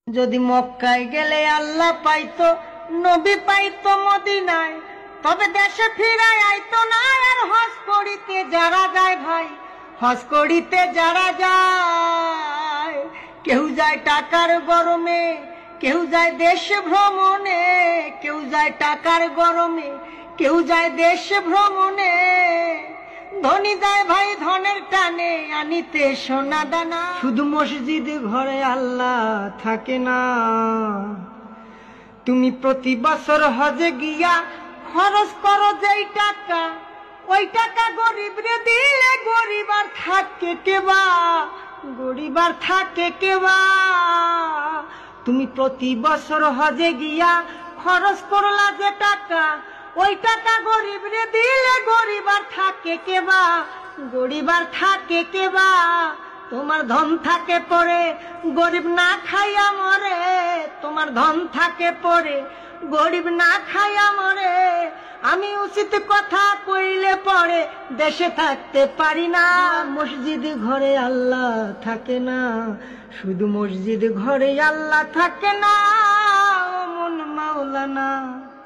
যদি মক্কায় গেলে আল্লাহ পাইতো, নবী পাইতো মদিনায়, তবে দেশে ফিরায় আইতো না। আর হজ করিতে যারা যায় ভাই, হজ করিতে যারা যায়, কেউ যায় টাকার গরমে, কেউ যায় দেশ ভ্রমণে, কেউ যায় টাকার গরমে, কেউ যায় দেশ ভ্রমণে। ধনী যায় ভাই ধনের টানে আনিতে সোনা দানা। শুধু মসজিদ ঘরে আল্লাহ থাকে না। তুমি প্রতি বছর হজে গিয়া খরচ করো যেই টাকা, ওই টাকা গরিব রে দিলে গরিব আর থাকে কেবা, গরিব আর থাকে কেবা। তুমি প্রতি বছর হজে গিয়া খরচ করলা যে টাকা, ওই টাকা গরিব রে দিলে গরিব আর থাকে কেবা, গরিব আর থাকে কেবা। তোমার ধন থাকে পরে গরিব না খাইয়া মরে, তোমার ধন থাকে পরে গরিব না খাইয়া মরে। আমি উচিত কথা কইলে পরে দেশে থাকতে পারি না। মসজিদ ঘরে আল্লাহ থাকে না, শুধু মসজিদ ঘরে আল্লাহ থাকে না। ও মন মাওলানা।